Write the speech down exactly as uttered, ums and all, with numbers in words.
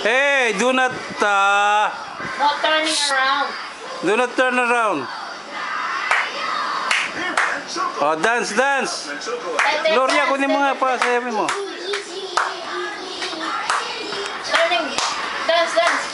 Hey, do not, uh, No turning around. do not turn around. Oh, dance, dance. Gloria, kunin mo nga pa, sayabi mo. Turning. Dance, dance.